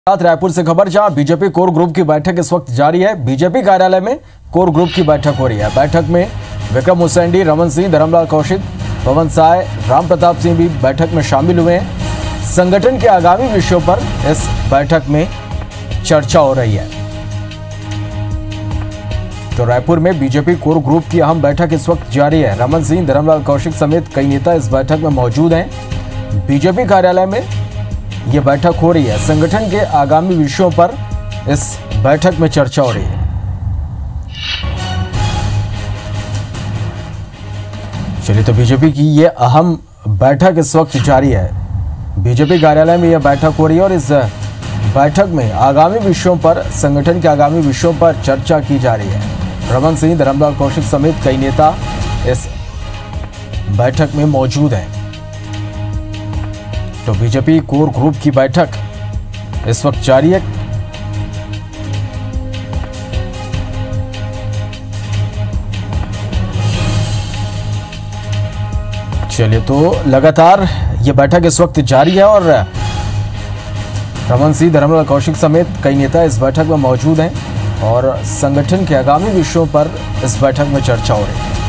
रायपुर से खबर, जहां बीजेपी कोर ग्रुप की बैठक इस वक्त जारी है। बीजेपी कार्यालय में कोर ग्रुप की बैठक हो रही है। बैठक में विक्रम उसेंडी, रमन सिंह, धरमलाल कौशिक, पवन साय, राम प्रताप सिंह भी बैठक में शामिल हुए हैं। संगठन के आगामी विषयों पर इस बैठक में चर्चा हो रही है। तो रायपुर में बीजेपी कोर ग्रुप की अहम बैठक इस वक्त जारी है। रमन सिंह, धरमलाल कौशिक समेत कई नेता इस बैठक में मौजूद हैं। बीजेपी कार्यालय में ये बैठक हो रही है। संगठन के आगामी विषयों पर इस बैठक में चर्चा हो रही है। चलिए, तो बीजेपी की ये अहम बैठक इस वक्त जारी है। बीजेपी कार्यालय में यह बैठक हो रही है और इस बैठक में आगामी विषयों पर, संगठन के आगामी विषयों पर चर्चा की जा रही है। रमन सिंह, धरमलाल कौशिक समेत कई नेता इस बैठक में मौजूद हैं। तो बीजेपी कोर ग्रुप की बैठक इस वक्त जारी है। चलिए, तो लगातार ये बैठक इस वक्त जारी है और रमन सिंह, धरमलाल कौशिक समेत कई नेता इस बैठक में मौजूद हैं और संगठन के आगामी विषयों पर इस बैठक में चर्चा हो रही है।